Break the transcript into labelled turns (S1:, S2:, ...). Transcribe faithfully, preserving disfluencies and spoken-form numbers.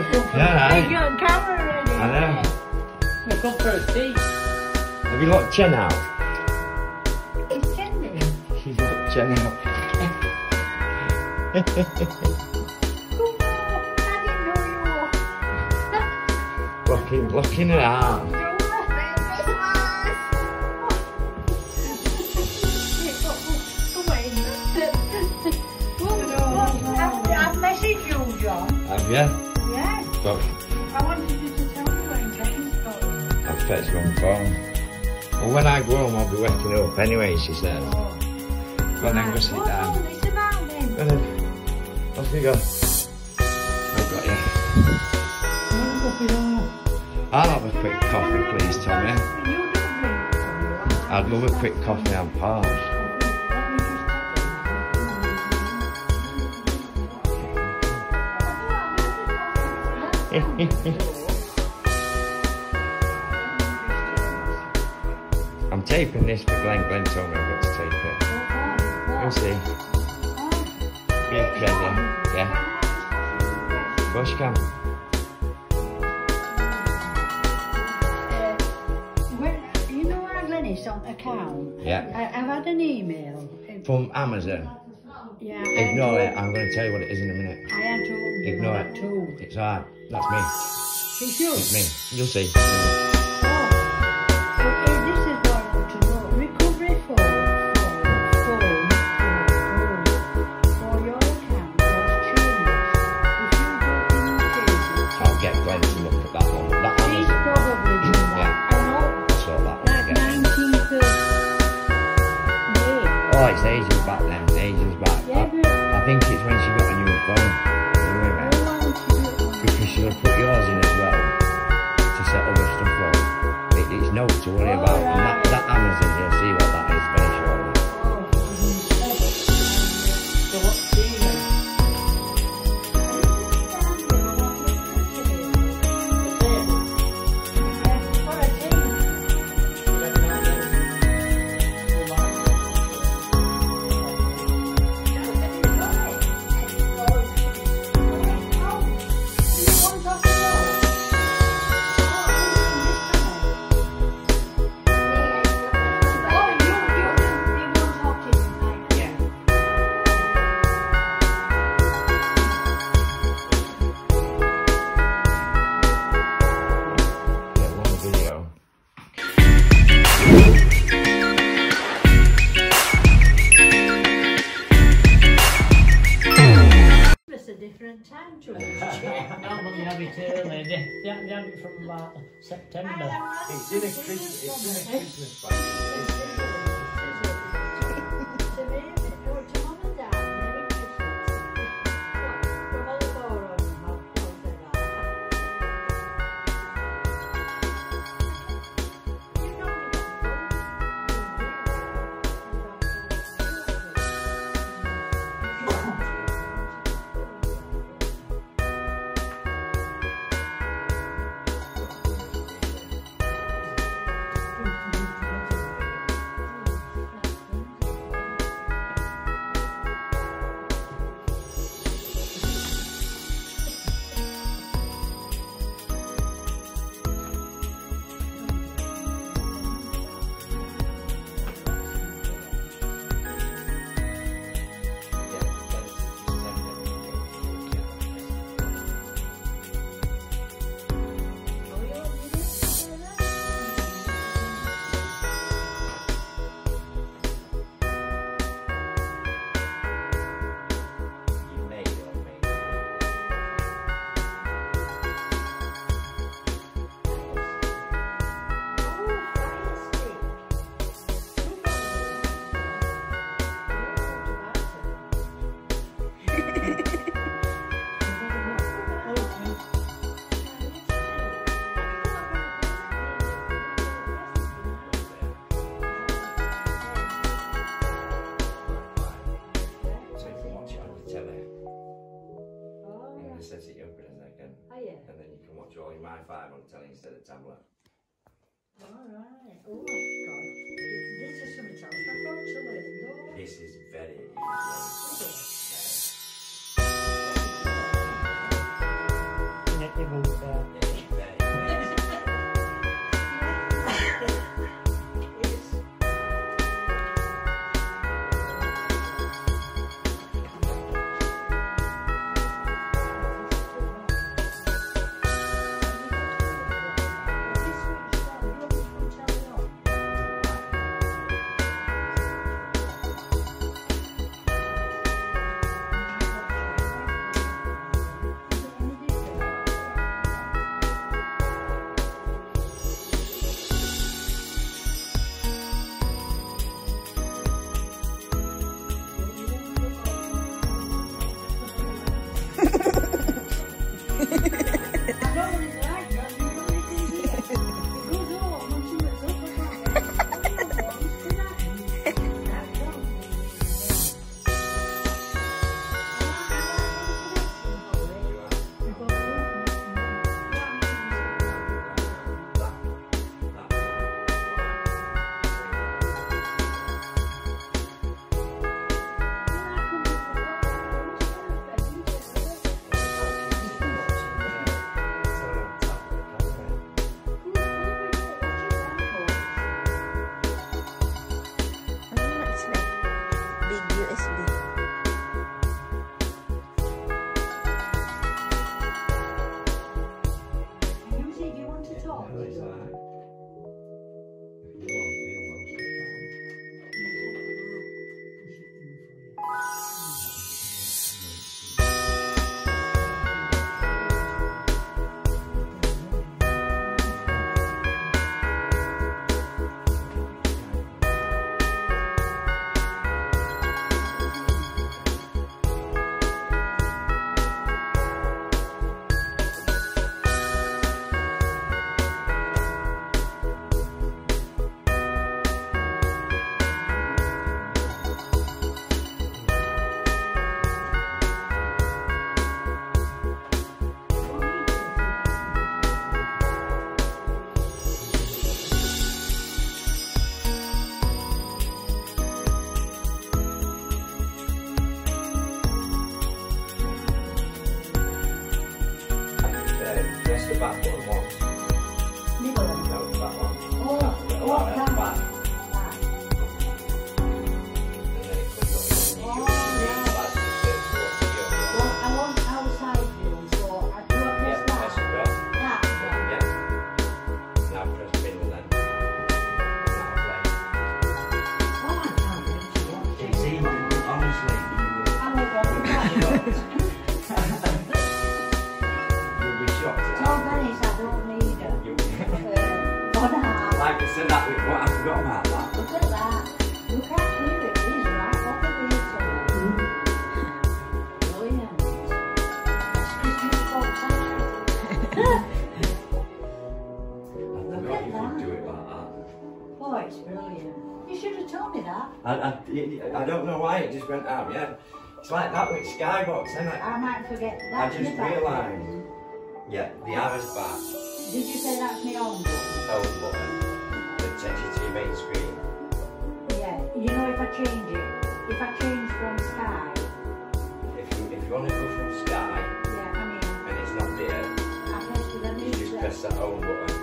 S1: Yeah,
S2: You've got a camera ready.
S1: I know.
S3: We'll come for a tea.
S1: Have you got Jen out?
S2: It's Jenny.
S1: She's got Jen out.
S2: Oh, I didn't know you were.
S1: Looking, looking at her.
S2: I've messaged you, John.
S1: Have you?
S2: Yeah.
S1: But
S2: I wanted you to tell me when Jenny's going.
S1: I've fetched one phone. Well, when I go home, I'll be waking up anyway, she said.
S2: Oh.
S1: Go on then, go sit
S2: What's
S1: down.
S2: all this about then?
S1: Go on then. Off you go. I've got you. I'll have a quick coffee, please, Tommy.
S2: You don't drink, so you
S1: I'd love a quick coffee and pause. I'm taping this for Glenn. Glenn told me I've got to tape it. We'll see. Be a pleasure. Yeah. Of course you can.
S2: Well, you know our Glennis on account?
S1: Yeah.
S2: I, I've had an email.
S1: From Amazon.
S2: Yeah.
S1: Ignore it. I'm going to tell you what it is in a minute.
S2: I had told you.
S1: Ignore
S2: I
S1: it.
S2: told.
S1: It's alright. That's me.
S2: It's you.
S1: It's me. You'll see.
S2: Oh. Okay, this is what I want to know. Recovery for, for, for, for your account was changed. If you go in cases,
S1: I'll get Glenn to look at that one. That
S2: he's
S1: Amazon.
S2: probably done that.
S1: Yeah.
S2: I know.
S1: So that one.
S2: Like
S1: Yeah.
S2: nineteenth of May.
S1: Oh, it's ages back then. Ages back.
S2: Yeah,
S1: I,
S2: but
S1: I think it's when she got a new phone. You with me?
S2: I want to do it.
S1: Because she'll put yours in as well to set other stuff up. It, it's no to worry about. And that, that Amazon, you'll see what that is very shortly.
S3: So what's tea then?
S1: Yeah, one video.
S2: It's a different time to us.
S3: Normally have it early. They, they have they have it from about September.
S1: It's in a Christmas, it's in a Christmas bag.
S2: To me, or to Mum and Dad, Merry Christmas. From all the four of them, I'll tell them that. You've not been
S1: set it up in a second.
S2: Oh, yeah.
S1: And then you can watch all your My five on telly instead of tablet.
S2: Alright. Oh, God. This is something else I've got to learn, though.
S1: This is very easy.
S3: If, if
S1: I, I don't know why it just went out, yeah. It's like that with Skybox, isn't it?
S2: I might forget
S1: I
S2: that's
S1: just
S2: me back
S1: realised.
S2: button.
S1: Yeah, the arrow's back.
S2: Did you say that's me on button?
S1: Home button. That takes you to your main screen.
S2: Yeah. You know if I change it, if I change from Sky,
S1: If you if you want to go from Sky
S2: yeah, I mean,
S1: and it's not there,
S2: I press the
S1: you just press that home button.